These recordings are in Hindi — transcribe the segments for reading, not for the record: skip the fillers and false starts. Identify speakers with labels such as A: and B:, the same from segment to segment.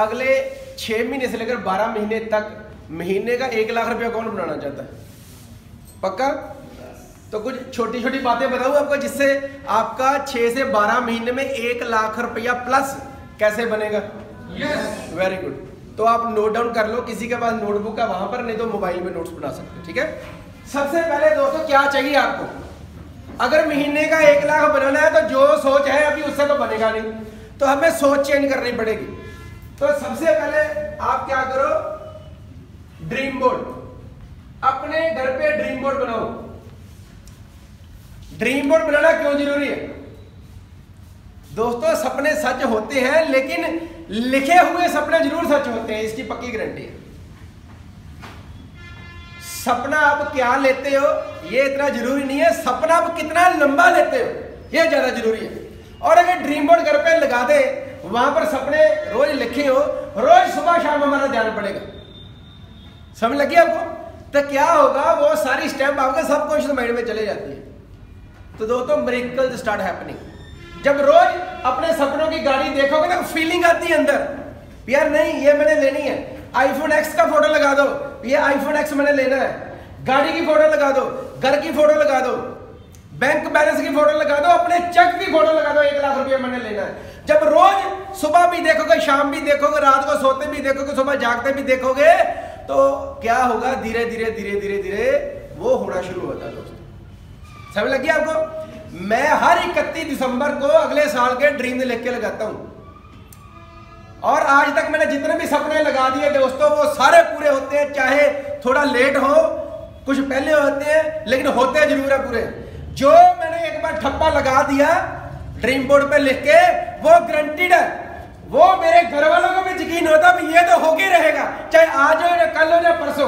A: अगले 6 महीने से लेकर 12 महीने तक महीने का 1 लाख रुपया कौन बनाना चाहता है? पक्का? तो कुछ छोटी छोटी बातें बताऊं आपको जिससे आपका 6 से 12 महीने में 1 लाख रुपया प्लस कैसे बनेगा। Yes, very good. तो आप नोट डाउन कर लो, किसी के पास नोटबुक है वहां पर, नहीं तो मोबाइल में नोट्स बना सकते हो। ठीक है, सबसे पहले दोस्तों क्या चाहिए आपको? अगर महीने का 1 लाख बनाना है तो जो सोच है अभी उससे तो बनेगा नहीं, तो हमें सोच चेंज करनी पड़ेगी। तो सबसे पहले आप क्या करो, ड्रीम बोर्ड, अपने घर पे ड्रीम बोर्ड बनाओ। ड्रीम बोर्ड बनाना क्यों जरूरी है दोस्तों? सपने सच होते हैं लेकिन लिखे हुए सपने जरूर सच होते हैं, इसकी पक्की गारंटी है। सपना आप क्या लेते हो ये इतना जरूरी नहीं है, सपना आप कितना लंबा लेते हो ये ज्यादा जरूरी है। और अगर ड्रीम बोर्ड घर पे लगा दे, वहां पर सपने रोज लिखे हो, रोज सुबह शाम हमारा ध्यान पड़ेगा। समझ लगी आपको? तो क्या होगा, वो सारी स्टेप आपके सब कुछ माइंड में चले जाती है। तो दोस्तों मिरेकल्स स्टार्ट हैपनिंग। जब रोज अपने सपनों की गाड़ी देखोगे ना, फीलिंग आती है अंदर, यार नहीं ये मैंने लेनी है। आईफोन एक्स का फोटो लगा दो, ये आईफोन एक्स मैंने लेना है। गाड़ी की फोटो लगा दो, घर की फोटो लगा दो, बैंक बैलेंस की फोटो लगा दो, अपने चेक की फोटो लगा दो, 1 लाख रुपया मैंने लेना है। जब रोज सुबह भी देखोगे, शाम भी देखोगे, रात को सोते भी देखोगे, सुबह जागते भी देखोगे, तो क्या होगा, धीरे धीरे धीरे धीरे धीरे वो होना शुरू होता है दोस्तों। समझ लगी आपको? मैं हर 31 दिसंबर को अगले साल के ड्रीम लिख के लगाता हूं, और आज तक मैंने जितने भी सपने लगा दिए दोस्तों वो सारे पूरे होते हैं, चाहे थोड़ा लेट हो, कुछ पहले होते हैं, लेकिन होते जरूर है पूरे। जो मैंने एक बार ठप्पा लगा दिया ड्रीम बोर्ड पे लिख के, वो गारंटीड है, वो मेरे घर वालों को भी यकीन होता भी ये तो होके रहेगा, चाहे आज हो या कल हो या परसों।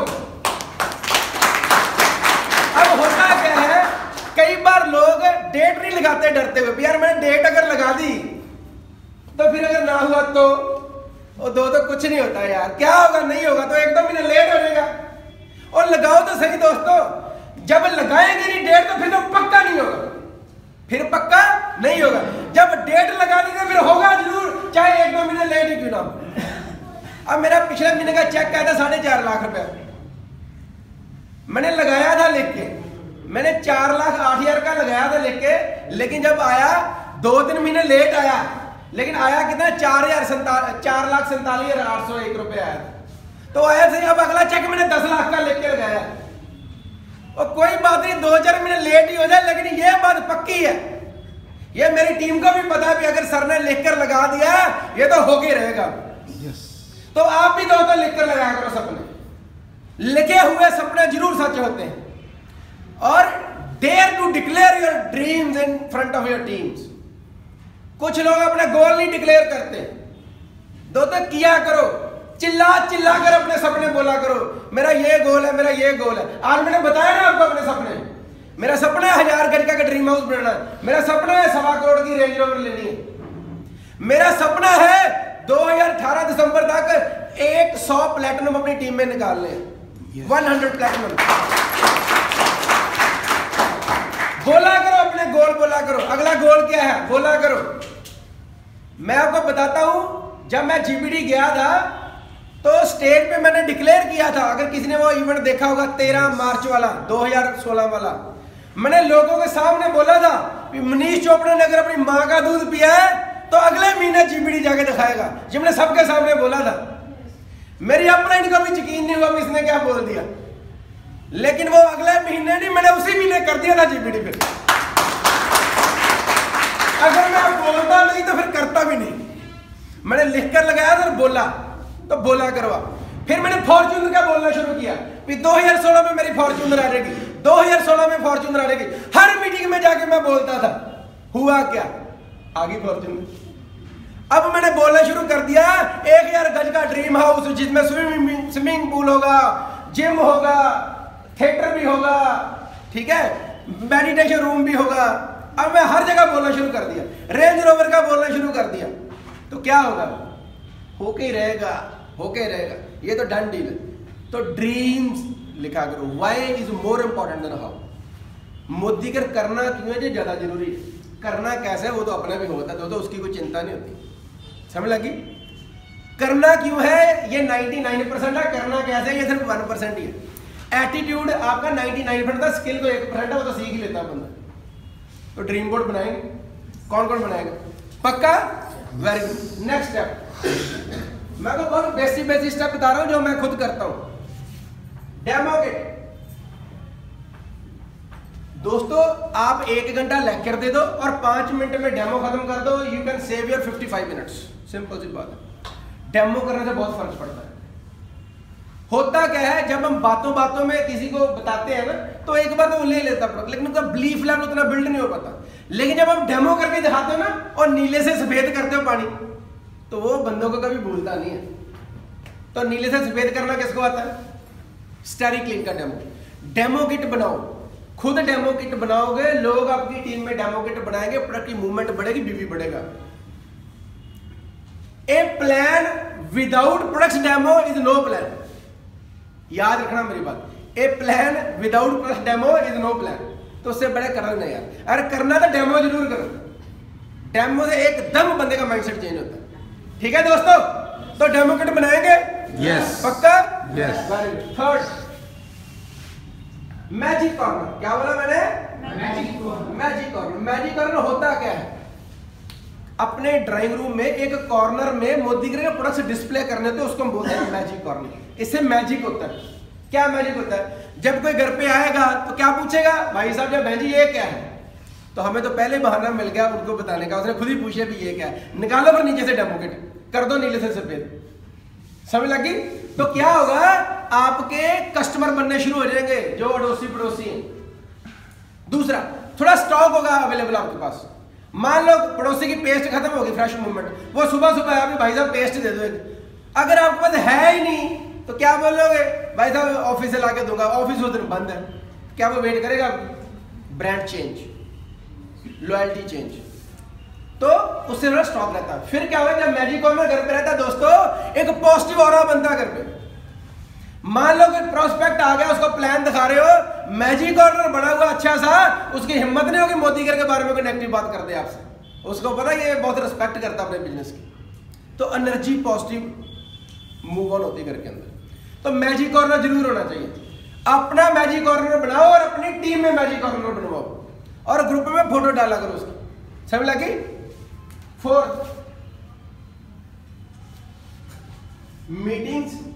A: अब होता क्या है, कई बार लोग डेट नहीं लगाते डरते हुए, यार मैंने डेट अगर लगा दी तो फिर अगर ना हुआ तो दो तो कुछ नहीं होता यार, क्या होगा, नहीं होगा तो 1-2 महीने लेट हो जाएगा। और लगाओ तो सही दोस्तों, जब लगाएंगे नहीं डेट तो फिर तो पक्का नहीं होगा, फिर पक्का नहीं होगा। जब डेट लगा दी तो फिर होगा जरूर, चाहे 1-2 महीने लेट ही क्यों ना हो। अब मेरा पिछले महीने का चेक आया था 4.5 लाख रुपया, मैंने लगाया था लिख के, मैंने 4,08,000 का लगाया था लिख के, लेकिन जब आया 2-3 महीने लेट आया, लेकिन आया कितना, 4,47,801 रुपये आया था। तो आया सही। अब अगला चेक मैंने 10 लाख का लिख के लगाया, और कोई बात नहीं 2-4 महीने लेट ही हो जाए, लेकिन ये बात पक्की है, ये मेरी टीम को भी पता है भी अगर सर ने लिखकर लगा दिया ये तो होके रहेगा। तो आप भी दोस्तों लिखकर लगाया करो सपने, लिखे हुए सपने जरूर सच होते हैं। और dare to declare your dreams in front of your teams. कुछ लोग अपने गोल नहीं डिक्लेयर करते, दोस्तों किया करो, चिल्ला चिल्ला कर अपने सपने बोला करो, मेरा ये गोल है, मेरा ये गोल है। आज मैंने बताया ना आपको अपने सपने, मेरा सपना है 1000 गज का ड्रीम हाउस बनाना है, मेरा सपना है 1.25 करोड़ की रेंज रोवर लेनी है, मेरा सपना है 2018 दिसंबर तक 100 प्लेटिनम अपनी टीम में निकालने हैं, 100 प्लेटिनम। बोला करो अपने गोल, बोला करो अगला गोल क्या है, बोला करो। मैं आपको बताता हूं, जब मैं जीबीडी गया था तो स्टेज पे मैंने डिक्लेयर किया था, अगर किसी ने वो इवेंट देखा होगा 13 मार्च वाला 2016 वाला, मैंने लोगों के सामने बोला था कि मनीष चोपड़ा ने अगर अपनी मां का दूध पिया है तो अगले महीने जीबीडी जाके दिखाएगा। जब मैंने सबके सामने बोला था, मेरी अपने इनको भी यकीन नहीं हुआ कि इसने क्या बोल दिया, लेकिन वो अगले महीने नहीं, मैंने उसी महीने कर दिया था जीबीडी पे। अगर मैं बोलता नहीं तो फिर करता भी नहीं, मैंने लिखकर लगाया था, बोला तो बोला करवा। फिर मैंने फॉर्च्यूनर का बोलना शुरू किया, 2016 में मेरी फॉर्च्यूनर आ जाएगी, 2016 में फॉर्च्यूनर आ जाएगी। हर मीटिंग में जाके मैं बोलता था, हुआ क्या, आ गई फॉर्च्यूनर। अब मैंने बोलना शुरू कर दिया, 1000 गज का ड्रीम हाउस जिसमें स्विमिंग पूल होगा, जिम होगा, थिएटर भी होगा, ठीक है, मेडिटेशन रूम भी होगा। अब मैं हर जगह बोलना शुरू कर दिया, रेंज रोवर का बोलना शुरू कर दिया। तो क्या होगा, होके रहेगा, होके रहेगा, ये तो डन डील है। तो ड्रीम्स लिखा करो, why is more important than how. Modi कर करना क्यों है ये ज्यादा जरूरी है, करना कैसे है वो तो अपना भी होता है, तो उसकी कोई चिंता नहीं होती। समझ लगी? करना क्यों है, ये 99% है, करना कैसे है, ये सिर्फ 1% ही है। एटीट्यूड आपका 99% था, स्किल को 1% है, वो तो सीख ही लेता बंदा। तो ड्रीम बोर्ड बनाएंगे, कौन कौन बनाएगा, पक्का, वेरी गुड। नेक्स्ट स्टेप, मैं तो बहुत बेसिक स्टेप बता रहा हूं जो मैं खुद करता हूं। डेमो किट, दोस्तों आप 1 घंटा लेक्चर दे दो और 5 मिनट में डेमो खत्म कर दो, you can save your 55 minutes. Simple सी बात है, डेमो करने से बहुत फर्क पड़ता है। होता क्या है, जब हम बातों बातों में किसी को बताते हैं ना, तो एक बार तो वो ले लेता प्रोडक्ट, लेकिन उसका बिलीफ लेवल उतना बिल्ड नहीं हो पाता। लेकिन जब हम डेमो करके दिखाते हो ना और नीले से सफेद करते हो पानी, तो वो बंदों को कभी भूलता नहीं है। तो नीले से सफेद करना किसको आता है, स्टेरी क्लीन का डेमो। डेमो किट बनाओ, खुद डेमो किट बनाओगे, लोग आपकी टीम में डेमो किट बनाएंगे, प्रोडक्ट की मूवमेंट बढ़ेगी, बीवी बढ़ेगा। A plan without product demo is no plan, याद रखना मेरी बात। A plan without product demo is no plan. तो उससे बड़े करना नहीं यार, अरे करना तो डेमो जरूर करो, डेमो से एकदम बंदे का माइंडसेट चेंज होता है। ठीक है दोस्तों, तो डेमो किट बनाएंगे,
B: यस,
A: पक्का,
B: यस।
A: Third, magic corner. क्या बोला मैंने, मैजिक कॉर्नर। मैजिक कॉर्नर होता क्या है, अपने ड्राइंग रूम में एक कॉर्नर में मोदी के प्रोडक्ट्स डिस्प्ले करने थे, उसको हम बोलते हैं मैजिक कॉर्नर। इससे मैजिक होता है। क्या मैजिक होता है, जब कोई घर पे आएगा तो क्या पूछेगा, भाई साहब जब बहन जी ये क्या है, तो हमें तो पहले बहाना मिल गया उनको बताने का, उसने खुद ही पूछे भी ये क्या है, निकालो फिर नीचे से डेमो किट, कर दो नीले से सफेद, समझ लगी। तो क्या होगा, आपके कस्टमर बनने शुरू हो जाएंगे जो अड़ोसी पड़ोसी हैं। दूसरा, थोड़ा स्टॉक होगा अवेलेबल आपके पास। मान लो पड़ोसी की पेस्ट खत्म होगी, फ्रेश मूवमेंट, वो सुबह सुबह आप भाई साहब पेस्ट दे दो एक। अगर आपके पास है ही नहीं तो क्या बोलोगे, भाई साहब ऑफिस से लाके दूंगा, ऑफिस उस दिन बंद है, क्या वो वेट करेगा, ब्रांड चेंज, लॉयल्टी चेंज, तो उससे थोड़ा स्टॉक रहता है। फिर क्या होगा, जब मैजिक कॉर्नर घर पे रहता है दोस्तों, एक पॉजिटिव ऑरा बनता है घर पे। मान लो कोई प्रोस्पेक्ट आ गया, उसको प्लान दिखा रहे हो, मैजिक कॉर्नर बना हुआ अच्छा सा, उसकी हिम्मत नहीं होगी मोदी के बारे में कोई नेगेटिव बात कर दे आपसे, उसको पता है ये बहुत रिस्पेक्ट करता है अपने बिजनेस की, तो एनर्जी पॉजिटिव मूव ऑन होती है घर के अंदर। तो मैजिक कॉर्नर जरूर होना चाहिए। अपना मैजिक कॉर्नर बनाओ और अपनी टीम में मैजिक कॉर्नर बनवाओ और ग्रुप में फोटो डाला करो उसकी, समझ लगी। फोर्थ, मीटिंग्स,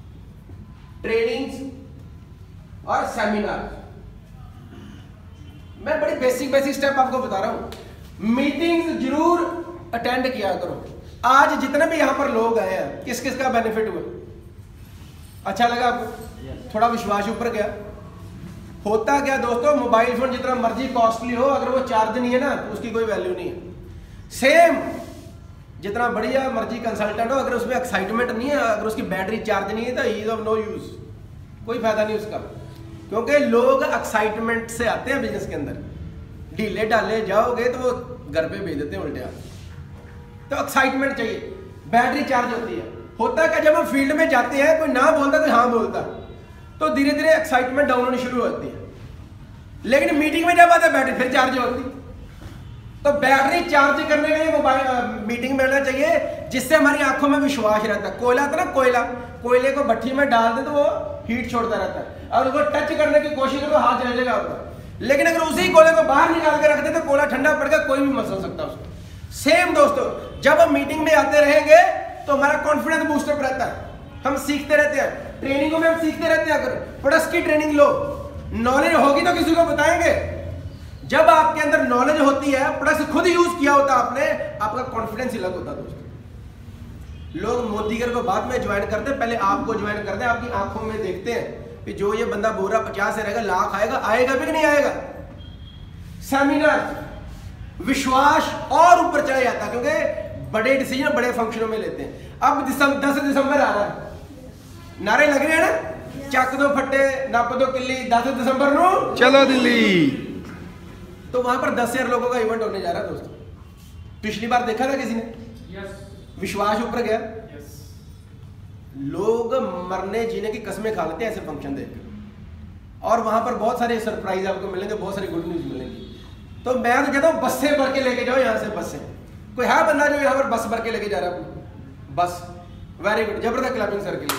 A: ट्रेनिंग्स और सेमिनार। मैं बड़ी बेसिक स्टेप आपको बता रहा हूं। मीटिंग्स जरूर अटेंड किया करो। आज जितने भी यहां पर लोग आए हैं, किस किस का बेनिफिट हुआ, अच्छा लगा आपको, थोड़ा विश्वास ऊपर गया। होता क्या दोस्तों, मोबाइल फोन जितना मर्जी कॉस्टली हो, अगर वो चार्ज नहीं है ना तो उसकी कोई वैल्यू नहीं है। सेम जितना बढ़िया मर्जी कंसल्टेंट हो, अगर उसमें एक्साइटमेंट नहीं है, अगर उसकी बैटरी चार्ज नहीं है, तो he is of no use, कोई फायदा नहीं उसका। क्योंकि लोग एक्साइटमेंट से आते हैं बिजनेस के अंदर, ढीले ढाले जाओगे तो वो घर पे भेज देते हैं उल्टे आप। तो एक्साइटमेंट चाहिए, बैटरी चार्ज होती है। होता क्या, जब हम फील्ड में जाते हैं, कोई ना बोलता कोई हाँ बोलता, तो धीरे धीरे एक्साइटमेंट डाउन होनी शुरू होती है। लेकिन मीटिंग में जब आते हैं बैटरी फिर चार्ज होती। तो बैटरी चार्ज करने के लिए मोबाइल मीटिंग में रहना चाहिए, जिससे हमारी आंखों में विश्वास रहता है। कोयला था ना, कोयले को भट्टी में डाल दे तो वो हीट छोड़ता रहता है, और उसको टच करने की कोशिश करो हाथ जल जाएगा आपका। लेकिन अगर उसी कोयले को बाहर निकाल के रख दे तो कोयला ठंडा पड़ गया, कोई भी मसल सकता उसको। सेम दोस्तों, जब हम मीटिंग में आते रहेंगे तो हमारा कॉन्फिडेंस बूस्टअप रहता है, हम सीखते रहते हैं, ट्रेनिंगों में हम सीखते रहते हैं। अगर प्रोडक्ट्स की ट्रेनिंग लो, नॉलेज होगी तो किसी को बताएंगे। जब आपके अंदर नॉलेज होती है, प्रोडक्ट्स खुद यूज किया होता आपने, आपका कॉन्फिडेंस ही अलग होता है दोस्तों। लोग मोदीगर को बाद में ज्वाइन करते हैं, पहले आपको ज्वाइन करते हैं, आपकी आंखों में देखते हैं कि जो ये बंदा बोल रहा 50 से रहेगा, लाख आएगा भी कि नहीं आएगा। सेमिनार, विश्वास और ऊपर चला जाता है, क्योंकि बड़े डिसीजन बड़े फंक्शनों में लेते हैं। अब 10 दिसंबर आ रहा है, नारे लग रहे हैं ना, चक दो फट्टे नप दो किल्ली, 10 दिसंबर नो
B: चलो दिल्ली।
A: तो वहां पर 10,000 लोगों का इवेंट होने जा रहा है दोस्तों। पिछली बार देखा था किसी ने, विश्वास ऊपर गया। लोग मरने जीने की कसमें खा लेते हैं ऐसे फंक्शन देखकर, और वहां पर बहुत सारे सरप्राइज आपको मिलेंगे, बहुत सारी गुड न्यूज मिलेंगी। तो मैं तो कहता हूँ बस से भर के लेके जाओ, यहाँ से बस से। कोई है बंदा जो यहाँ पर बस भर के लेके जा रहा है, बस वेरी गुड, जबरदस्त क्लैपिंग सर के लिए।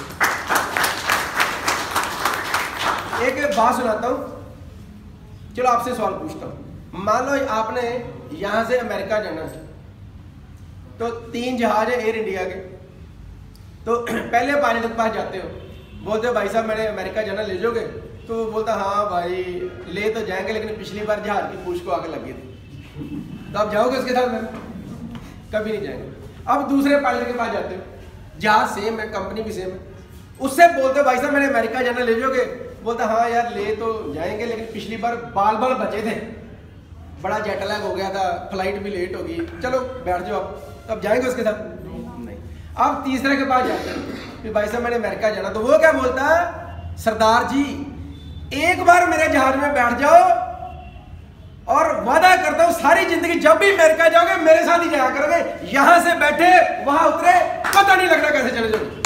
A: एक बात सुनाता हूं, चलो आपसे सवाल पूछता हूं। मान लो आपने यहां से अमेरिका जाना है, तो 3 जहाज है एयर इंडिया के, तो पहले पायलट के पास जाते हो, बोलते हो भाई साहब मैंने अमेरिका जाना, ले जाओगे? तो वो बोलता हाँ भाई ले तो जाएंगे, लेकिन पिछली बार जहाज की पूछ को आगे लगी थी, तो आप जाओगे उसके साथ में? कभी नहीं जाएंगे। अब दूसरे पायलट के पास जाते हो, जहाज सेम है, कंपनी भी सेम है, उससे बोलते हो भाई साहब मैंने अमेरिका जाना, ले जाओगे? बोलता हाँ यार ले तो जाएंगे, लेकिन पिछली बार बाल बाल बचे थे, बड़ा जेट लैग हो गया था, फ्लाइट भी लेट होगी, चलो बैठ जाओ आप। तब जाएंगे उसके साथ? नहीं। अब तीसरे के पास जाते हैं कि भाई साहब मैंने अमेरिका जाना, तो वो क्या बोलता है, सरदार जी एक बार मेरे जहाज में बैठ जाओ और वादा करता हूं सारी जिंदगी जब भी अमेरिका जाओगे मेरे साथ ही जाया करोगे, यहां से बैठे वहां उतरे पता नहीं लगता कैसे चले जाओगे।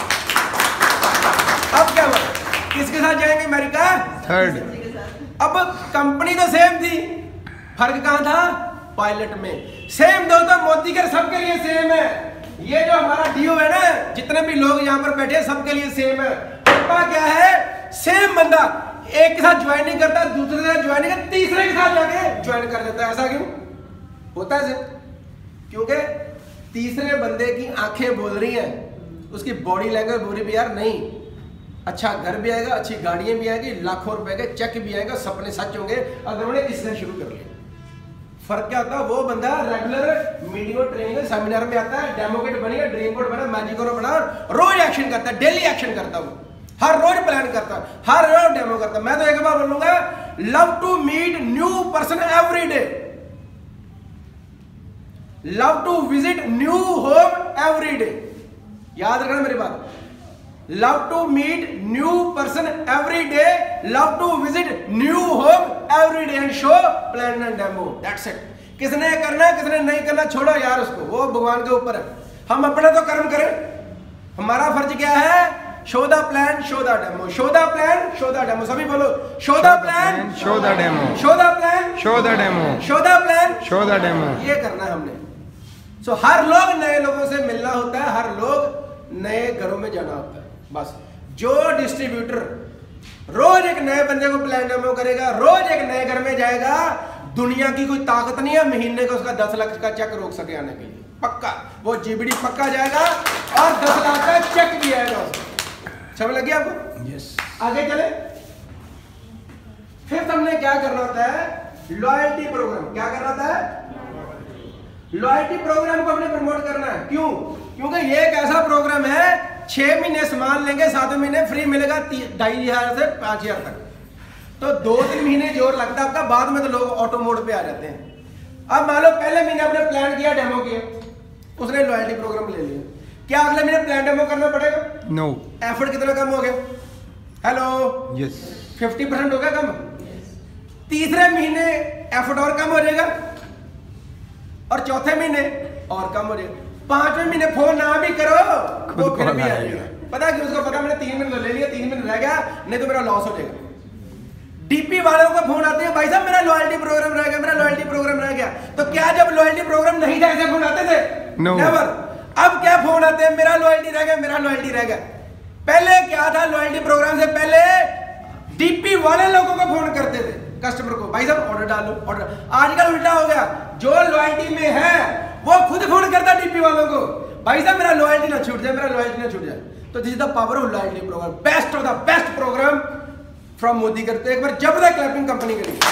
A: अब क्या हुआ, किसके साथ जाएंगे अमेरिका? थर्ड। अब कंपनी तो सेम थी, फर्क कहां था? पायलट में। सेम दोस्तों मोदी के सबके लिए सेम है, ये जो हमारा डीओ है ना, जितने भी लोग यहाँ पर बैठे सबके लिए सेम है। क्या है, सेम बंदा एक के साथ ज्वाइन नहीं करता, दूसरे के साथ ज्वाइन नहीं करता, तीसरे के साथ जाके ज्वाइन कर देता है। ऐसा क्यों होता है? क्योंकि तीसरे बंदे की आंखें बोल रही हैं, उसकी बॉडी लैंग्वेज बोल रही भी यार नहीं, अच्छा घर भी आएगा, अच्छी गाड़ियां भी आएगी, लाखों रुपए के चेक भी आएगा, सपने सच होंगे अगर उन्होंने इससे शुरू कर लिया। फर्क क्या होता है, वो बंदा रेगुलर मीटिंग ट्रेनिंग सेमिनार में आता है, डेमोक्रेट बनेगा, ड्रीम बोर्ड बना, मैजिक बना, रोज एक्शन करता है, डेली एक्शन करता है, हर रोज प्लान करता है, हर रोज डेमो करता है। मैं तो एक बार बोलूंगा, love to meet new person every day, love to visit new home every day. याद रखना मेरी बात, love to meet new person every day, love to visit new home every day and show plan and demo, that's it. किसने करना है किसने नहीं करना छोड़ो यार, उसको वो भगवान के ऊपर है, हम अपना तो कर्म करें। हमारा फर्ज क्या है, show the plan show the demo, show the plan show the demo. सभी बोलो, show the plan
B: show the demo,
A: show the plan
B: show the demo,
A: show the plan
B: show the demo.
A: ये करना है हमने। सो हर लोग नए लोगों से मिलना होता है, हर लोग नए घरों में जाना होता है। बस जो डिस्ट्रीब्यूटर रोज एक नए बंदे को प्लान डेमो करेगा, रोज एक नए घर में जाएगा, दुनिया की कोई ताकत नहीं है महीने का उसका 10 लाख का चेक रोक सके आने के लिए। पक्का वो जीबीडी पक्का जाएगा और 10 लाख का चेक भी आएगा उसको। समझ लगी आपको?
B: यस।
A: आगे चले। फिर हमने क्या करना होता है, लॉयल्टी प्रोग्राम। क्या करना होता है, लॉयल्टी प्रोग्राम को हमने प्रमोट करना है। क्यों? क्योंकि ये एक ऐसा प्रोग्राम है, 6 महीने सामान लेंगे, 7वें महीने फ्री मिलेगा 2,500 से 5,000 तक। तो 2-3 महीने जोर लगता है आपका, बाद में तो लोग ऑटो मोड पे आ जाते हैं। अब मान लो पहले महीने आपने प्लान किया, डेमो किया, उसने लॉयल्टी प्रोग्राम ले लिया, क्या अगले महीने प्लान डेमो करना पड़ेगा?
B: नो।
A: एफर्ट कितना कम हो गया? Hello,
B: yes.
A: 50% हो गया कम। तीसरे महीने एफर्ट और कम हो जाएगा, और चौथे महीने और कम हो जाएगा। 5वें महीने फोन ना भी करो वो फिर भी आ जाएगा। पता है कि उसको पता मैंने 3 मिनट ले लिया, 3 मिनट रह गया, नहीं तो मेरा लॉस हो जाएगा। डीपी वालों का फोन आते हैं, भाई साहब मेरा लॉयल्टी प्रोग्राम रह गया, मेरा लॉयल्टी प्रोग्राम रह गया। तो क्या जब लॉयल्टी प्रोग्राम नहीं था ऐसे फोन आते थे?
B: नो।
A: नेवर। अब क्या फोन आते हैं, मेरा लॉयल्टी रह गया, मेरा लॉयल्टी रह गया। पहले क्या था, लॉयल्टी प्रोग्राम से पहले डीपी वाले लोगों को फोन करते थे, कस्टमर को, भाई साहब ऑर्डर डालो ऑर्डर। आजकल उल्टा हो गया, जो लॉयल्टी में है वो खुद फोन करता डीपी वालों को, भाई साहब मेरा लॉयल्टी ना छूट जाए, मेरा लॉयल्टी ना छूट जाए। तो this is the power of loyalty program, best of the best program from Modi करते। एक बार जबरदस्त क्लैपिंग कंपनी के लिए।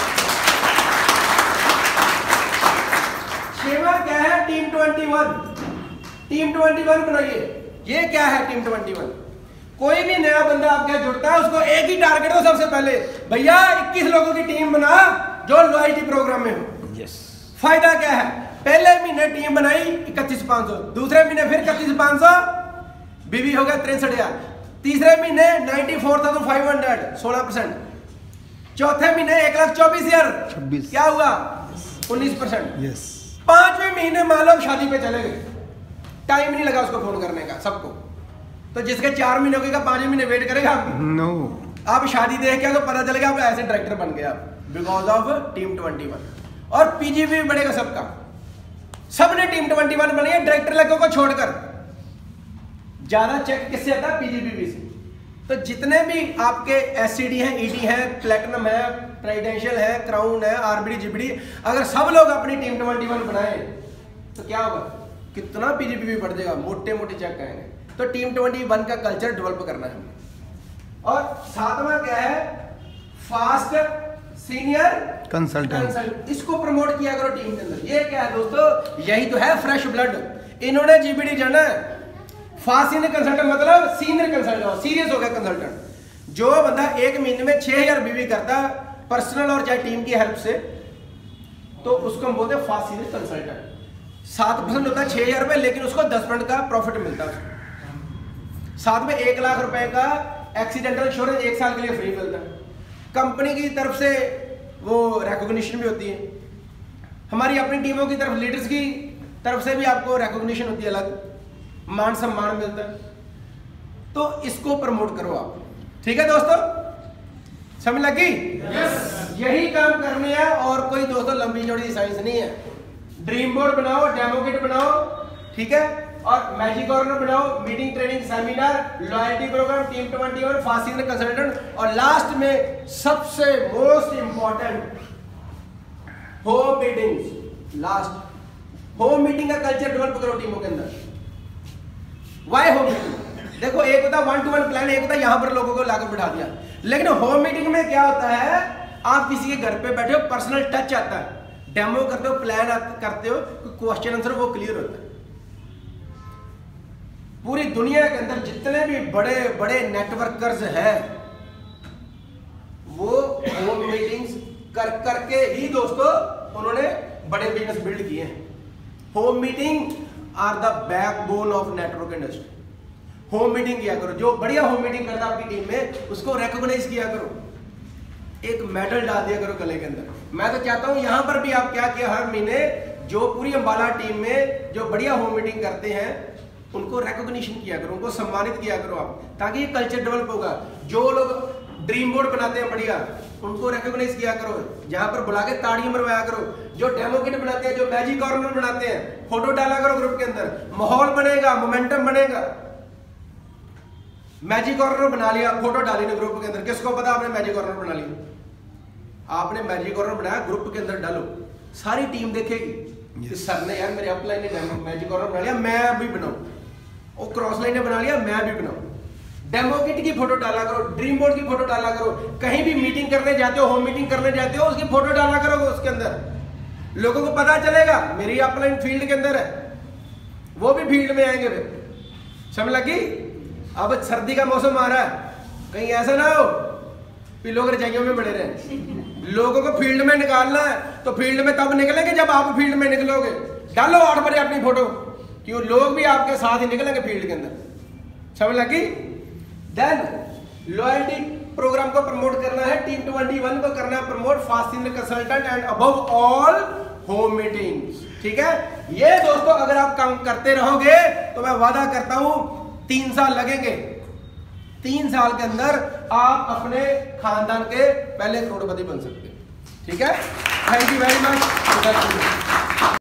A: 6वां क्या है, टीम 21। टीम 21 बनाइए। ये क्या है टीम 21? कोई भी नया बंदा आपके जुड़ता है, उसको एक ही टारगेट हो सबसे पहले, भैया 21 लोगों की टीम बना जो लॉयल्टी प्रोग्राम में हो।
B: यस।
A: फायदा क्या है, पहले महीने टीम बनाई 31,500, दूसरे महीने फिर 31,500, बीवी हो गया 63,000, तीसरे महीने 94,500, 16%, चौथे महीने 1,24,000, क्या हुआ 19%।
B: यस।
A: 5वें महीने मान लो शादी पे चले गए, टाइम नहीं लगा उसको फोन करने का सबको। तो जिसके 4 महीने हो गए 5वें महीने वेट करेगा आप?
B: नो।
A: आप शादी देख के तो पता चलेगा आप ऐसे डायरेक्टर बन गए आप, बिकॉज ऑफ टीम 21। और पीजीवी भी बढ़ेगा सबका, सबने टीम 21 बनी है, डायरेक्टर लोगों को छोड़कर। ज्यादा चेक किससे आता है? पीजीबीवी से। तो जितने भी आपके एससीडी हैं, ईडी हैं, प्लेटिनम है, प्रेसिडेंशियल है, क्राउन है, आरबीडी, जीबीडी, अगर सब लोग अपनी टीम 21 बनाए तो क्या होगा? कितना पीजीबीवी बढ़ जाएगा, मोटे मोटे चेक आएंगे। तो टीम 21 का कल्चर डेवलप करना है। और सातवां क्या है? Fast senior consultant. इसको प्रमोट किया करो टीम के अंदर। ये क्या है दोस्तों? यही तो है फ्रेश ब्लड। इन्होंने जीबीडी जाना है। फास्ट सीनियर कंसल्टेंट मतलब सीनियर कंसल्टेंट, सीरियस हो गया कंसल्टेंट। जो बंदा 1 महीने में 6000 बीवी करता पर्सनल और चाहे टीम की हेल्प से, तो उसको हम बोलते हैं फास्ट सीनियर कंसल्टेंट। 7% होता है 6000 रुपए, लेकिन उसको 10% का प्रॉफिट मिलता है। साथ में 1 लाख रुपए का एक्सीडेंटल इंश्योरेंस 1 साल के लिए फ्री मिलता है। कंपनी की तरफ से वो रिकॉग्निशन भी होती है। हमारी अपनी टीमों की तरफ, लीडर्स की तरफ से भी आपको रिकॉग्निशन होती है, अलग मान सम्मान मिलता है। तो इसको प्रमोट करो आप। ठीक है दोस्तों, समझ लगी? यही काम करने हैं और कोई दोस्तों लंबी चौड़ी साइंस नहीं है। ड्रीम बोर्ड बनाओ, डेमो किट बनाओ, ठीक है, और मैजिक कॉर्नर बनाओ, meeting, training, seminar, loyalty program, team 21, fast senior consultant, और लास्ट में सबसे most important home meetings. Last home meeting का कल्चर डेवलप करो टीमों के अंदर। Why home meeting? देखो, एक होता 1-to-1 प्लान, एक होता यहां पर लोगों को लाकर बिठा दिया। लेकिन होम मीटिंग में क्या होता है? आप किसी के घर पे बैठे हो, पर्सनल टच आता है, डेमो करते हो, प्लान करते हो, क्वेश्चन आंसर वो क्लियर होता है। पूरी दुनिया के अंदर जितने भी बड़े बड़े नेटवर्कर्स हैं वो होम मीटिंग्स करके ही दोस्तों उन्होंने बड़े बिजनेस बिल्ड किए हैं। Home meeting are the backbone of network industry. Home meeting किया करो। जो बढ़िया होम मीटिंग करता आपकी टीम में, उसको रिकॉग्नाइज किया करो, एक मेडल डाल दिया करो गले के अंदर। मैं तो चाहता हूं यहां पर भी आप क्या किया, हर महीने जो पूरी अंबाला टीम में जो बढ़िया होम मीटिंग करते हैं उनको रिकॉग्निशन किया करो, उनको सम्मानित किया करो आप, ताकि ये कल्चर डेवलप होगा। जो लोग ड्रीम बोर्ड बनाते हैं बढ़िया, उनको रिकॉग्नाइज किया करो, जहां पर बुला के ताड़ियां मरवाया करो। जो डेमो किट बनाते हैं, जो मैजिक कॉर्नर बनाते हैं, फोटो डाला करो ग्रुप के अंदर, माहौल बनेगा, मोमेंटम बनेगा। मैजिक कॉर्नर बना लिया, फोटो डाली ना ग्रुप के अंदर, किसको पता आपने मैजिक कॉर्नर बना लिया? आपने मैजिक कॉर्नर बनाया, ग्रुप के अंदर डालो, सारी टीम देखेगी। सर ने यार मेरे अपलाइन ने मैजिक कॉर्नर बना लिया, मैं भी बनाऊं। और क्रॉस लाइन ने बना लिया, मैं भी बनाऊं। डेमो किट की फोटो डाला करो, ड्रीम बोर्ड की फोटो डाला करो। कहीं भी मीटिंग करने जाते हो, होम मीटिंग करने जाते हो, उसकी फोटो डाला करो उसके अंदर। लोगों को पता चलेगा मेरी अपलाइन फील्ड के अंदर है, वो भी फील्ड में आएंगे फिर। समझ लगी? अब सर्दी का मौसम आ रहा है, कहीं ऐसा ना हो कि लोग रजाइयों में पड़े रहे। लोगों को फील्ड में निकालना है तो फील्ड में तब निकलेंगे जब आप फील्ड में निकलोगे। डालो 8 बजे अपनी फोटो, क्यों लोग भी आपके साथ ही निकलेंगे फील्ड के अंदर। समझ लगी? देन लॉयल्टी प्रोग्राम को प्रमोट करना है, टीम 21 को करना है promote, fast senior consultant and above all home meetings. ठीक है, ये दोस्तों अगर आप काम करते रहोगे तो मैं वादा करता हूं 3 साल लगेंगे। 3 साल के अंदर आप अपने खानदान के पहले करोड़पति बन सकते हैं। ठीक है, थैंक यू वेरी मच।